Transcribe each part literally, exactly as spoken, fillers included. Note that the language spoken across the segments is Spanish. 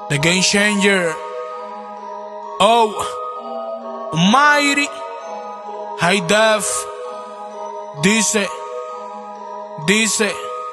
The Game Changer. Oh, Almighty. High Def. Dice, dice.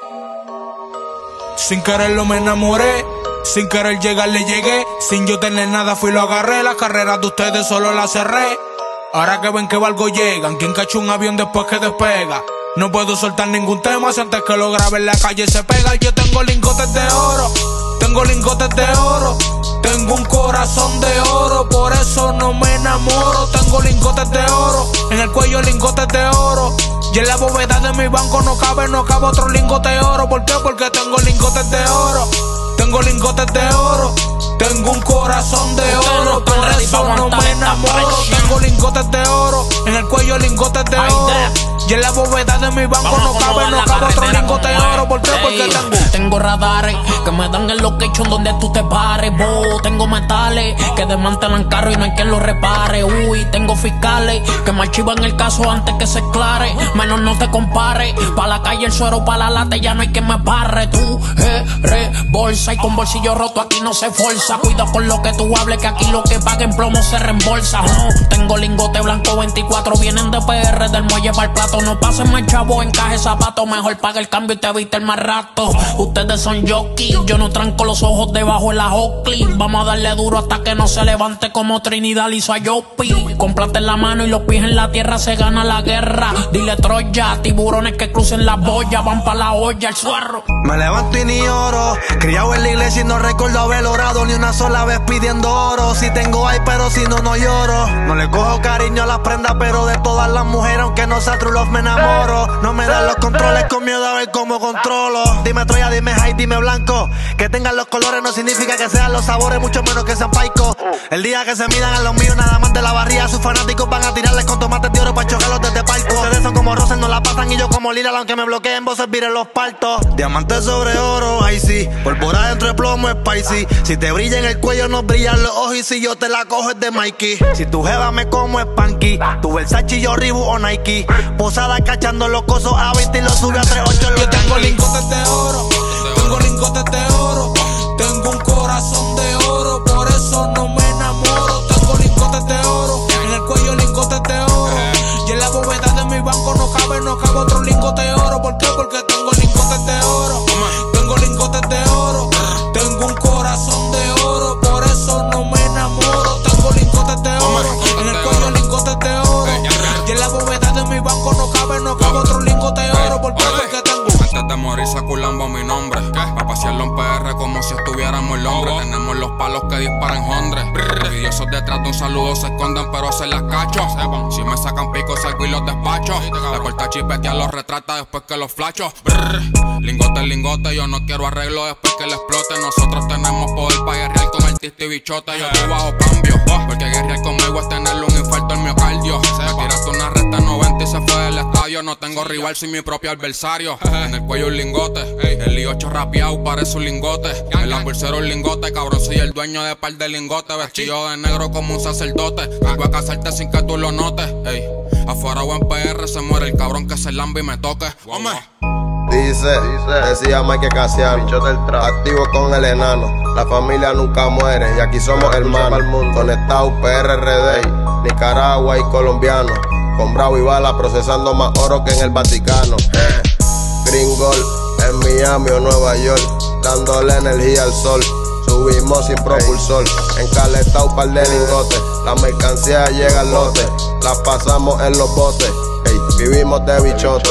Sin quererlo me enamoré. Sin querer llegar le llegué. Sin yo tener nada fui lo agarré. Las carreras de ustedes solo las cerré. Ahora que ven que valgo llegan. ¿Quién cachó un avión después que despega? No puedo soltar ningún tema si antes que lo grabe en la calle se pega. Yo tengo lingotes de oro, tengo lingotes de oro, tengo un corazón de oro, por eso no me enamoro. Tengo lingotes de oro, en el cuello lingotes de oro, y en la bóveda de mi banco no cabe, no cabe otro lingote de oro. ¿Por qué? Porque tengo lingotes de oro, tengo lingotes de oro, tengo un corazón de oro, por eso no me enamoro. Tengo lingotes de oro, en el cuello lingotes de oro, y en la bóveda de mi banco no cabe, no cabe otro lingote de oro. ¿Por qué? Porque tengo Tengo radares que me dan el location donde tú te pares. Bo, tengo metales que desmantelan carro y no hay quien los repare. Uy, tengo fiscales que me archivan el caso antes que se aclare. Menos no te compare. Pa' la calle el suero, pa' la lata ya no hay quien me barre. Tú eres bolsa y con bolsillo roto aquí no se forza. Cuida con lo que tú hables que aquí lo que paga en plomo se reembolsa. Oh, tengo lingote blanco veinticuatro, vienen de P R del muelle para el plato. No pasen más chavo, encaje zapato, mejor paga el cambio y te viste el más rato. Ustedes son jockey, yo no tranco los ojos debajo de la Oakley. Vamos a darle duro hasta que no se levante como Trinidad hizo a Yopi. Con plata en la mano y los pies en la tierra se gana la guerra. Dile Troya, tiburones que crucen las boyas, van pa' la olla, el suerro. Me levanto y ni oro, criado en la iglesia y no recuerdo haber orado ni una sola vez pidiendo oro. Si tengo ay, pero si no, no lloro. No le cojo cariño a las prendas, pero de todas las mujeres, aunque no sea true love, me enamoro. No me dan los controles con miedo a ver cómo controlo. Dime Troya, dime high, dime blanco. Que tengan los colores no significa que sean los sabores, mucho menos que sean paicos. El día que se midan a los míos, nada más de la barriga, sus fanáticos van a tirarles con tomates de oro para chocarlos desde palco. Ustedes son como rosas, no la pasan y yo como lila, aunque me bloqueen, voces viren los partos. Diamantes sobre oro, ahí sí. Pólvora dentro de plomo, spicy. Si te brilla en el cuello, no brillan los ojos. Y si yo te la cojo, es de Mikey. Si tu jeva me como, es Panky. Tu Versace, yo Reebok o Nike. Posada cachando los cosos a veinte y los sube a tres ocho. Yo tengo lingotes de oro, tengo lingotes de oro, tengo un corazón de oro, por eso no me enamoro. Tengo lingotes de oro, en el cuello lingotes de oro, y en la bóveda de mi banco no cabe, no cabe otro lingote de oro. ¿Por qué? Porque tengo lingotes de oro, tengo lingotes de oro, tengo un corazón de oro, por eso no me enamoro. Tengo lingotes de oro, en el cuello lingotes de oro, y en la bóveda de mi banco no cabe, no cabe otro lingote de oro. ¿Por qué? Porque tengo antes de morir saculando mi nombre, pa' pasearlo en P R como si estuviéramos en Londres. Tenemos los palos que disparan hondres. Los envidiosos detrás de un saludo se esconden pero se las cacho. Si me sacan pico salgo y los despacho. La corta chipetea los retrata después que los flacho. Lingote, lingote, yo no quiero arreglo después que le explote. Nosotros tenemos poder para guerrear con el tiste y bichote. Yo estoy bajo cambio, porque guerrear conmigo es tenerle un infarto en miocardio. Me tiraste una recta noventa y se fue del estadio. No tengo rival, soy mi propio adversario. En el cuello un lingote, el I ocho rapeado parece un lingote. El hamburguesero un lingote, cabrón soy el dueño de par de lingotes. Vestido de negro como un sacerdote. Vengo a casarte sin que tú lo notes. Ey, afuera o en P R se muere el cabrón que se lambe y me toque. Hombre. Dice, decía Mike Casiano, activo con el enano. La familia nunca muere y aquí somos hermanos. Conectados P R R D, Nicaragua y colombiano. Con Bravo y Bala procesando más oro que en el Vaticano. Eh. Green Gold en Miami o Nueva York, dándole energía al sol. Subimos sin propulsor, encaletado par de lingotes. La mercancía llega al lote, la pasamos en los botes. Ey, vivimos de bichote.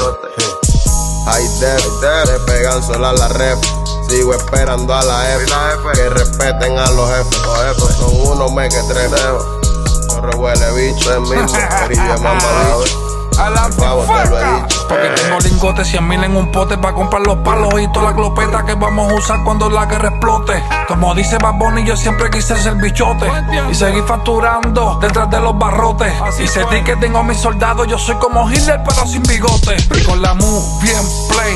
High Def, se pegan sola a la ref. Sigo esperando a la F, que respeten a los jefes. Los jefes son unos mequetrefes. No revuele bicho, es mismo, perillo mamado. A la porque tengo lingotes cien mil en un pote para comprar los palos y toda la clopeta que vamos a usar cuando la guerra explote. Como dice Bad Bunny, yo siempre quise ser bichote y seguir facturando detrás de los barrotes. Y se di que tengo a mis soldados, yo soy como Hitler pero sin bigote. Y con la move bien play,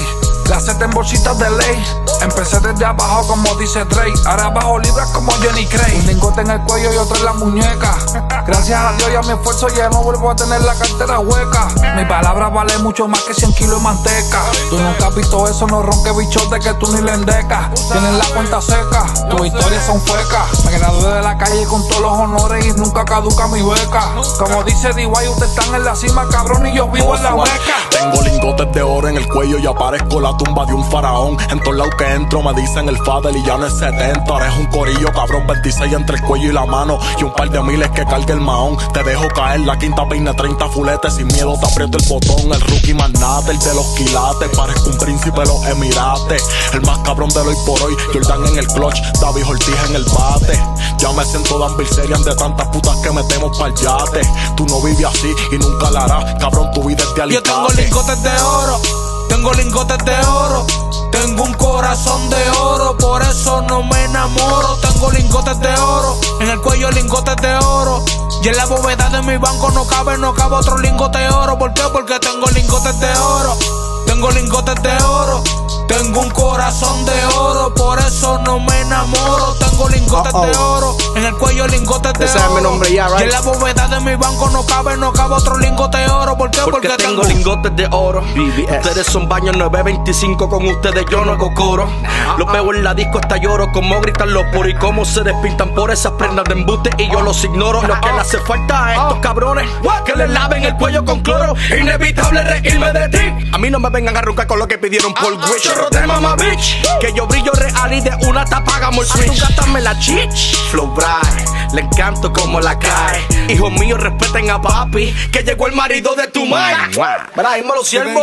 La set en bolsitas de ley. Empecé desde abajo como dice Drake. Ahora bajo libras como Jenny Craig. Un lingote en el cuello y otro en la muñeca. Gracias a Dios y a mi esfuerzo ya no vuelvo a tener la cartera hueca. Mi palabra vale mucho más que cien kilos de manteca. Tú nunca has visto eso, no ronque bichote que tú ni le endecas. Tienes la cuenta seca, tus historias son fecas. Me gradué de la calle con todos los honores y nunca caduca mi beca. Como dice D Y, ustedes están en la cima, cabrón, y yo vivo en la meca. Tengo lingotes de oro en el cuello y aparezco la tumba de un faraón. En todos lados que entro me dicen el Fadel y ya no es setenta. Ahora es un corillo, cabrón, veintiséis entre el cuello y la mano. Y un par de miles que cargue el mahón. Te dejo caer la quinta peine, treinta fuletes. Sin miedo te aprieto el botón. El rookie magnate, el de los quilates. Parezco un príncipe de los Emirates. El más cabrón de hoy por hoy. Jordan en el clutch, David Ortiz en el bate. Ya me siento Dan Bilzerian de tantas putas que metemos pa'l yate. Tú no vives así y nunca la harás, cabrón, tu vida es de alicate. Yo tengo lingotes de oro, tengo lingotes de oro. Tengo un corazón de oro, por eso no me enamoro. Tengo lingotes de oro, en el cuello lingotes de oro. Y en la bóveda de mi banco no cabe, no cabe otro lingote de oro. ¿Por qué? Porque tengo lingotes de oro, tengo lingotes de oro. Tengo un corazón de oro, por eso no me enamoro. Tengo lingotes uh -oh. de oro, en el cuello lingotes de Ese oro. es mi nombre ya, right? Y en la bóveda de mi banco no cabe, no cabe otro lingote de oro. ¿Por qué? Porque, Porque tengo, tengo lingotes de oro. B B S. Ustedes son baños nueve veinticinco, con ustedes yo no hago coro. Los veo en la disco hasta lloro, como gritan los poros y cómo se despintan por esas prendas de embuste y yo los ignoro. Lo que le hace falta a estos cabrones, que le laven el cuello con cloro. Inevitable reírme de ti. A mí no me vengan a roncar con lo que pidieron por Wish. Chorro de mama bitch, que yo brillo real y de una tapa hagamos el switch. A tu gata me la chich, flow bright, le encanto como la cae. Hijos míos respeten a papi, que llegó el marido de tu madre. Verá, dímelo siervo.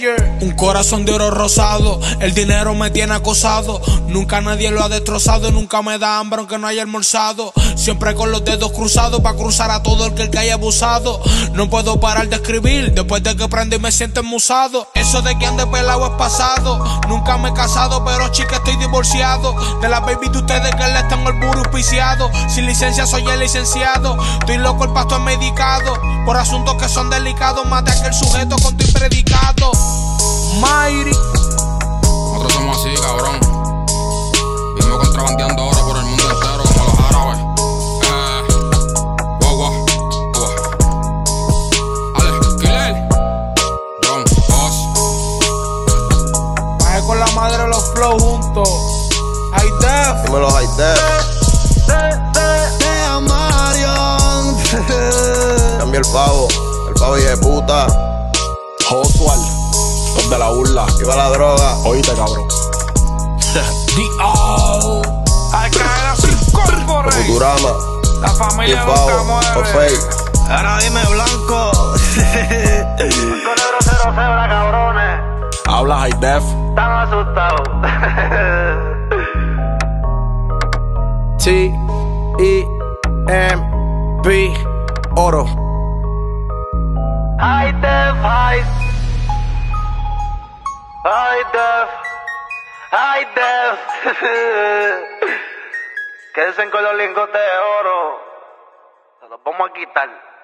Un corazón de oro rosado, el dinero me tiene acosado. Nunca nadie lo ha destrozado, nunca me da hambre aunque no haya almorzado. Siempre con los dedos cruzados para cruzar a todo el que, el que haya abusado. No puedo parar de escribir, después de que prendí me siento enmusado. Eso de que ande pelado es pasado. Nunca me he casado, pero chica estoy divorciado. De las baby de ustedes que le están el burro auspiciado. Sin licencia soy el licenciado. Estoy loco, el pasto es medicado. Por asuntos que son delicados, mate a aquel sujeto con tu predicado. Mayri. Nosotros somos así, cabrón. Vivimos contrabandeando oro por el mundo entero como los árabes. Eh, wow, wow, wow. Alex, Killer, John, Boss. Bajé con la madre de los flow juntos. High Def. Dímelo, High Def. De Marion. Cambia el pavo, el pavo y de puta. Oswald, los de la burla. Viva la droga. Oíste, cabrón. D O Al caer así, corpore. Futurama. La familia nunca Pavo, o muere. fake. Ahora dime blanco. Blanco negro cero cebra, cabrones. Habla High Def. Están asustados. T E M P Oro. High def, high. High def. High def. Quédense con los lingotes de oro. Se los vamos a quitar.